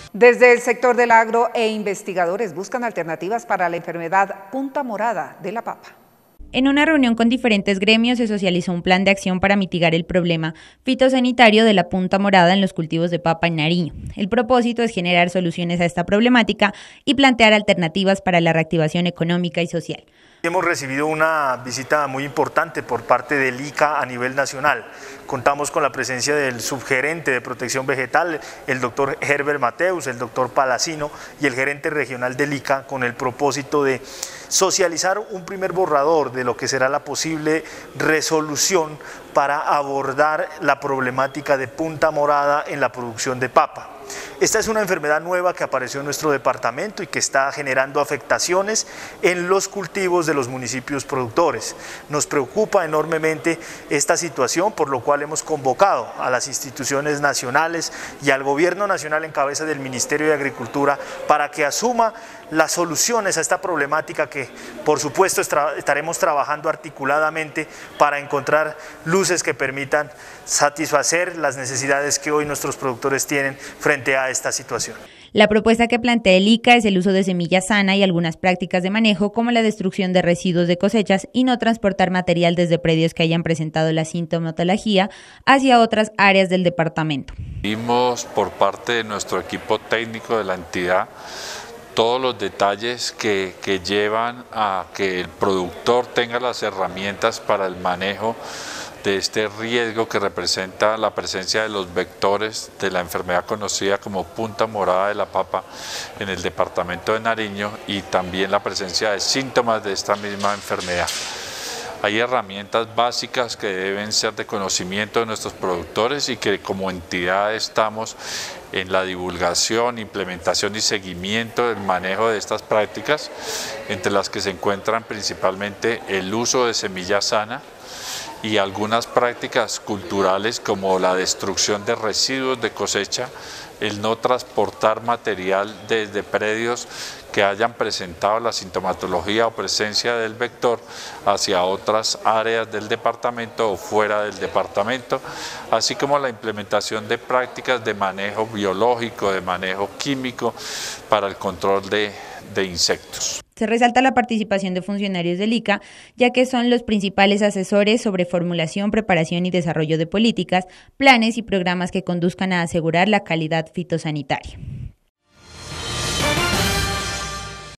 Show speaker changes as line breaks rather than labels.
Desde el sector del agro e investigadores buscan alternativas para la enfermedad punta morada de la papa.
En una reunión con diferentes gremios se socializó un plan de acción para mitigar el problema fitosanitario de la punta morada en los cultivos de papa en Nariño. El propósito es generar soluciones a esta problemática y plantear alternativas para la reactivación económica y social.
Hemos recibido una visita muy importante por parte del ICA a nivel nacional. Contamos con la presencia del subgerente de protección vegetal, el doctor Herbert Mateus, el doctor Palacino y el gerente regional del ICA, con el propósito de socializar un primer borrador de lo que será la posible resolución para abordar la problemática de punta morada en la producción de papa. Esta es una enfermedad nueva que apareció en nuestro departamento y que está generando afectaciones en los cultivos de los municipios productores. Nos preocupa enormemente esta situación, por lo cual hemos convocado a las instituciones nacionales y al gobierno nacional en cabeza del Ministerio de Agricultura para que asuma las soluciones a esta problemática que, por supuesto, estaremos trabajando articuladamente para encontrar luces que permitan satisfacer las necesidades que hoy nuestros productores tienen frente a esta situación.
La propuesta que plantea el ICA es el uso de semilla sana y algunas prácticas de manejo como la destrucción de residuos de cosechas y no transportar material desde predios que hayan presentado la sintomatología hacia otras áreas del departamento.
Vimos por parte de nuestro equipo técnico de la entidad todos los detalles que llevan a que el productor tenga las herramientas para el manejo de este riesgo que representa la presencia de los vectores de la enfermedad conocida como punta morada de la papa en el departamento de Nariño y también la presencia de síntomas de esta misma enfermedad. Hay herramientas básicas que deben ser de conocimiento de nuestros productores y que como entidad estamos en la divulgación, implementación y seguimiento del manejo de estas prácticas, entre las que se encuentran principalmente el uso de semilla sana y algunas prácticas culturales como la destrucción de residuos de cosecha, el no transportar material desde predios que hayan presentado la sintomatología o presencia del vector hacia otras áreas del departamento o fuera del departamento, así como la implementación de prácticas de manejo biológico, de manejo químico para el control de insectos.
Se resalta la participación de funcionarios del ICA, ya que son los principales asesores sobre formulación, preparación y desarrollo de políticas, planes y programas que conduzcan a asegurar la calidad fitosanitaria.